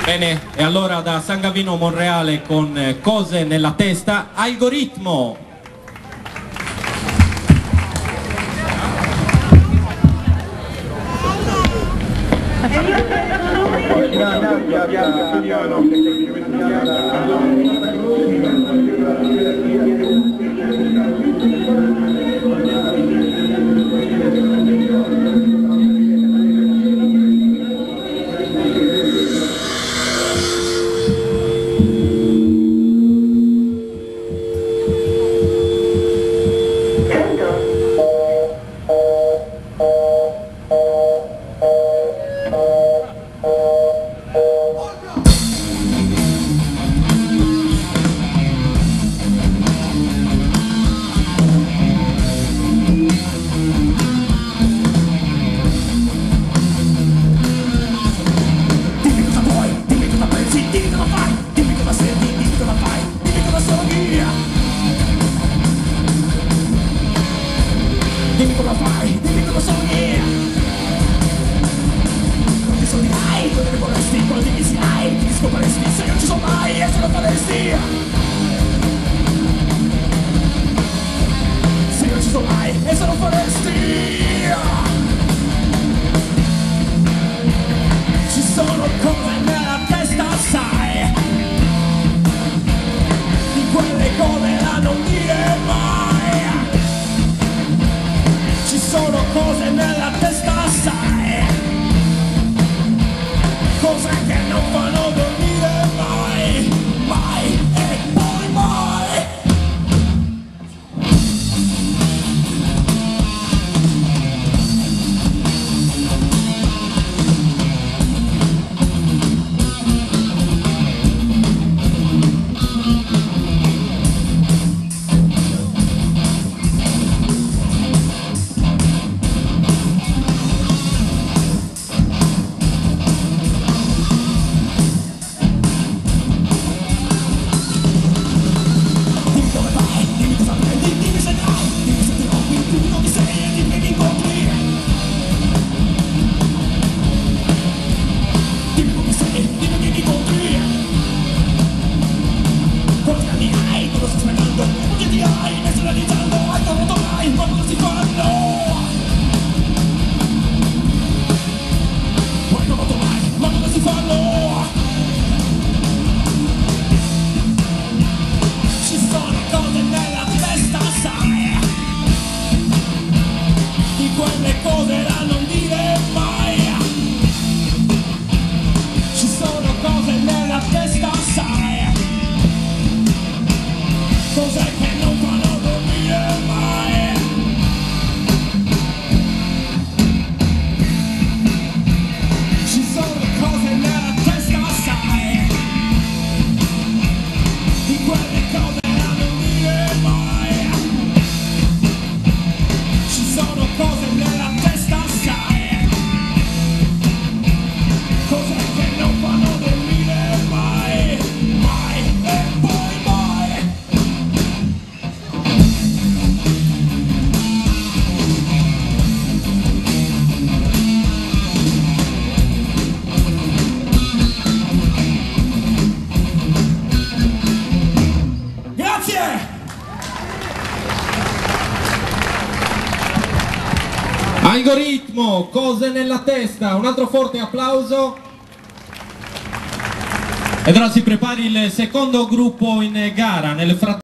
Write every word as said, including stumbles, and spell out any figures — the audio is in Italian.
Bene, e allora da San Gavino Monreale con Cose nella testa, Algoritmo. Dimmi cosa fai, dimmi cosa sogni. Quanti soldi hai, quando ne vorresti, quando ti misi hai, ti scopriresti se non ci sono mai e se lo faresti. Se non ci sono mai e se lo faresti. Ci sono cose nella testa, sai, di quelle cose da non dire mai. Ci sono cose nella testa, sai, cose che non fanno dormire mai, mai e poi mai. Algoritmo, Cose nella testa, un altro forte applauso. Ed ora si prepari il secondo gruppo in gara. Nel frattempo